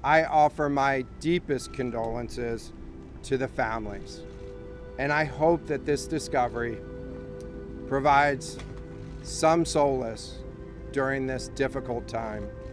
I offer my deepest condolences to the families, and I hope that this discovery provides some solace during this difficult time.